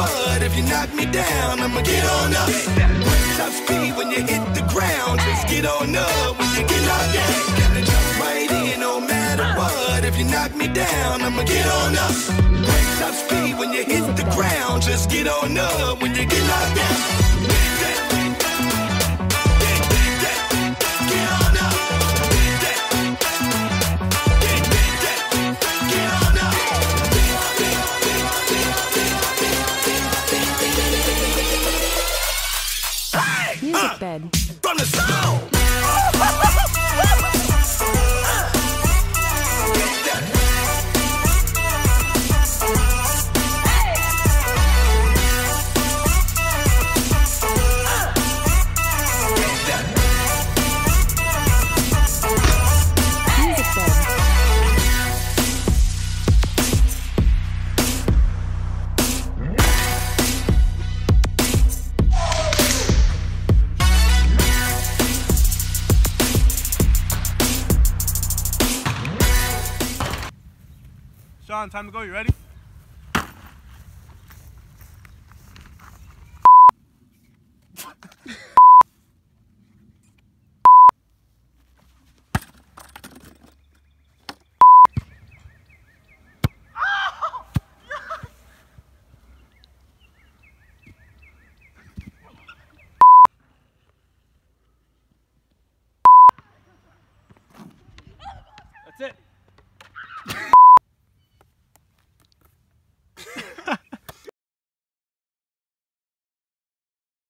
what, if you knock me down, I'ma get on up. Top speed when you hit the ground, just get on up when you get knocked down. Gotta jump right in, no matter what, if you knock me down, I'ma get on up. Top speed when you hit the ground, just get on up when you get knocked down. Music bed. From the sound. Sean, time to go. You ready?